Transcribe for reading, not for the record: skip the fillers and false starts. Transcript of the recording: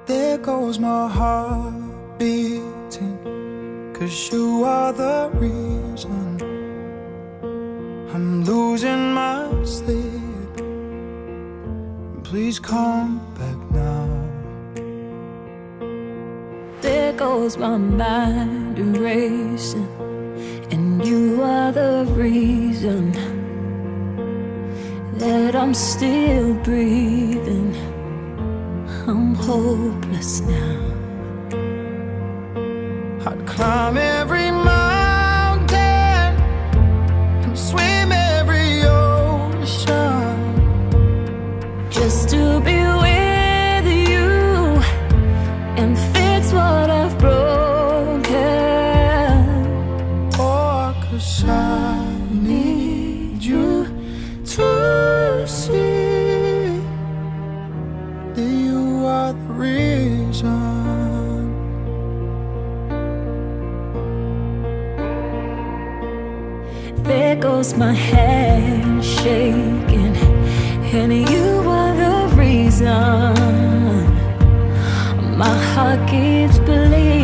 There goes my heart beating, 'cause you are the reason I'm losing my sleep. Please come back now. There goes my mind erasing, and you are the reason that I'm still breathing. I'm hopeless now. I'd climb every mountain and swim every ocean just to be with you and fix what I've broken. Oh, 'cause I need you to see that you are the reason. There goes my hand shaking, and you are the reason my heart keeps bleeding.